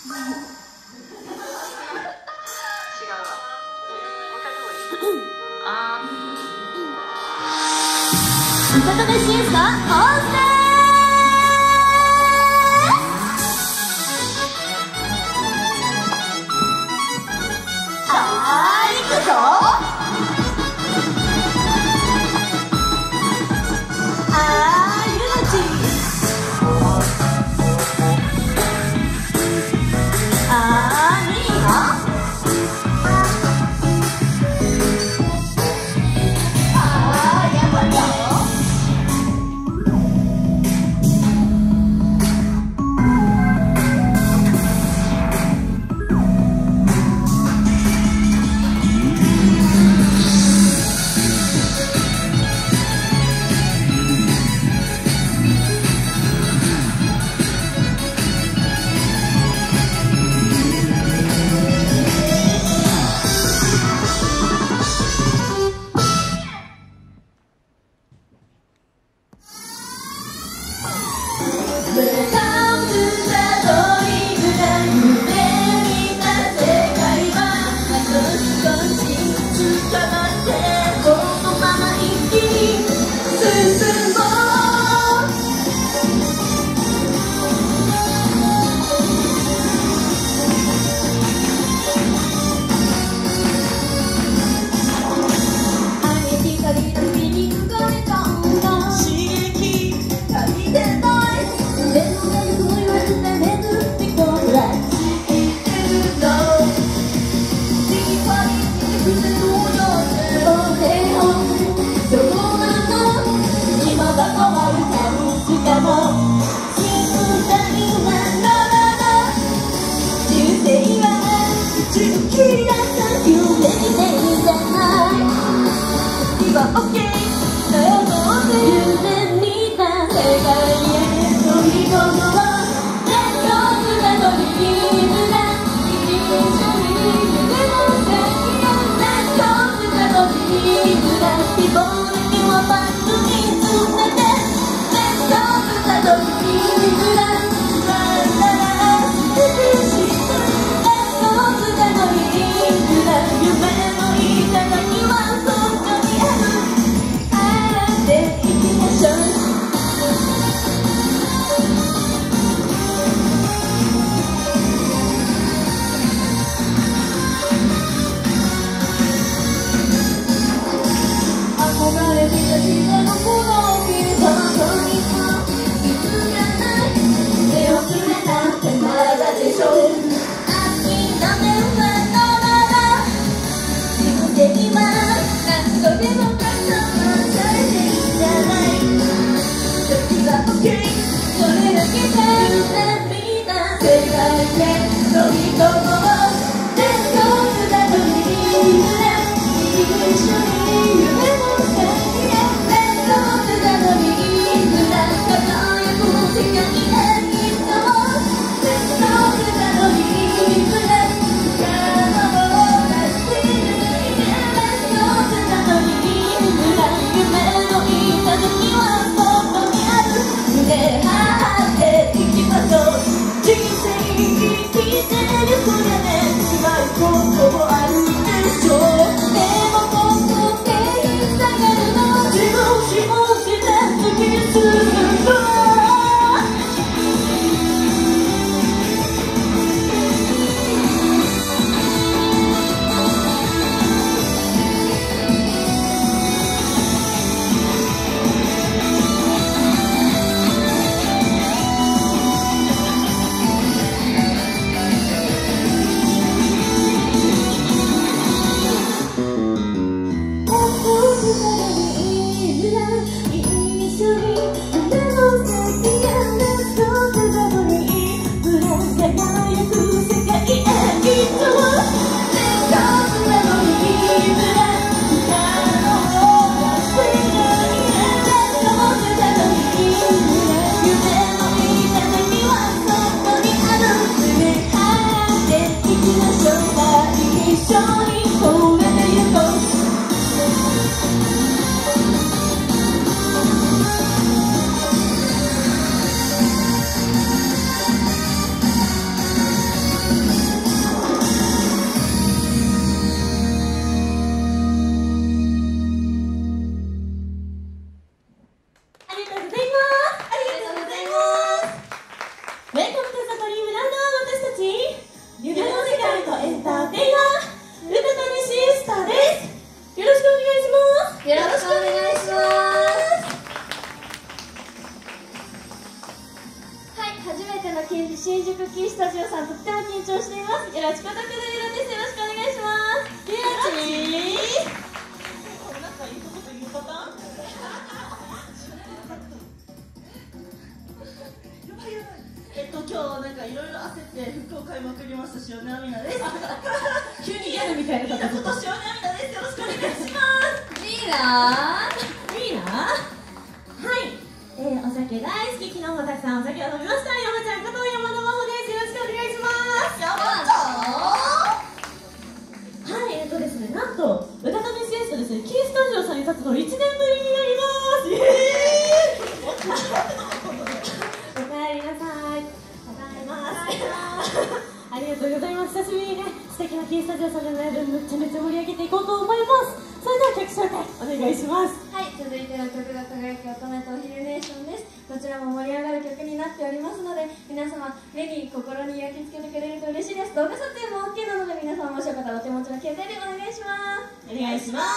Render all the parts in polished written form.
いかがでしですか？音声いくぞ。人生生きてるそれで辛いこともあるでしょう。 の新宿キースタジオさん、とっても緊張しています。よろしくおたくのゆらです。よろしくお願いします。ゆらちーなんかいいこと言うパターン今日なんかいろいろ焦って服を買いまくりました塩根亜美奈です急にギャルみたいな方今年塩根亜美奈です。よろしくお願いしますリーナはい、お酒大好き、昨日もたくさんお酒を飲みました。山ちゃんこと山田真帆です。よろしくお願いします。山ちゃんはい、ですね、なんとうたためシエスタですね、キースタジオさんに立つの1年ぶりになります。おかえりなさい。ありがとうございます。久しぶりにね、素敵なキースタジオさんでのライブめちゃめちゃ盛り上げていこうと思います。それでは曲紹介お願いします。はい、続いての曲が輝き乙女とお昼ネーションです。どちらも盛り上がる曲になっておりますので、皆様目に心に焼き付けてくれると嬉しいです。動画撮影も OK なので、皆様もしよかったらお手持ちの携帯でお願いします。お願いします。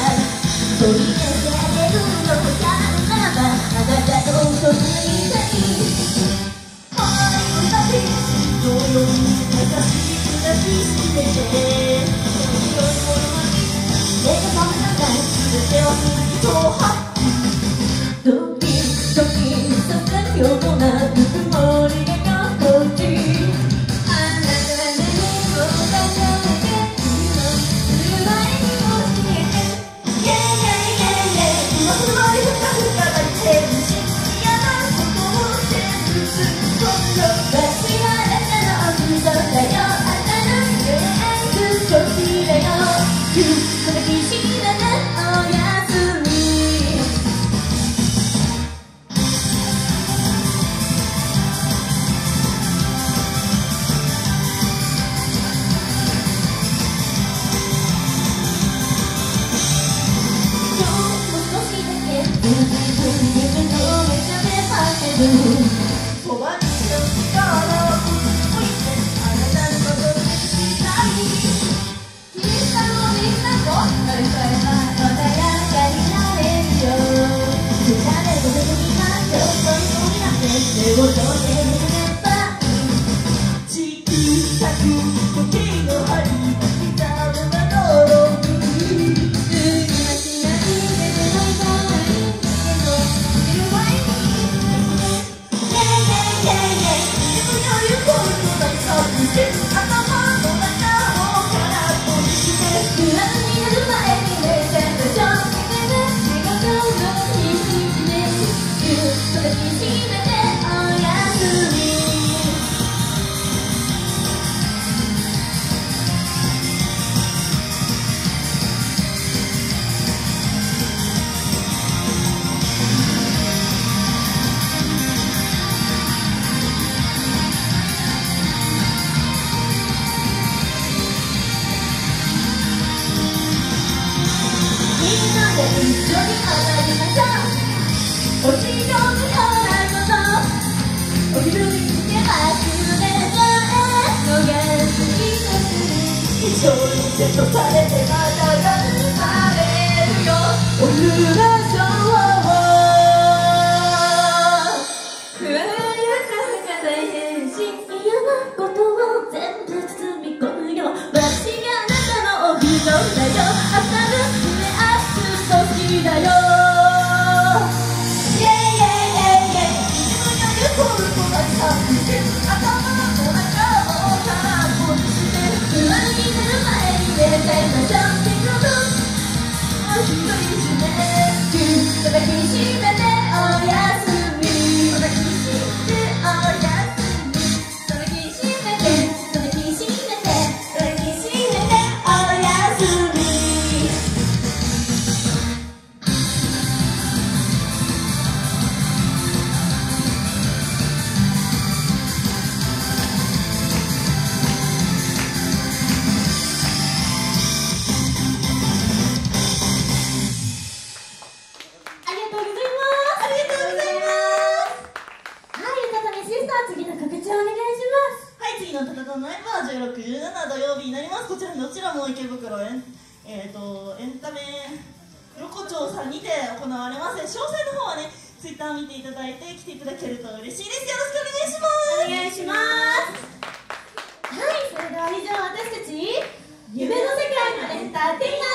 取り上げるのもやるならばあなたと共にいたい夢の世界のエンターテイナー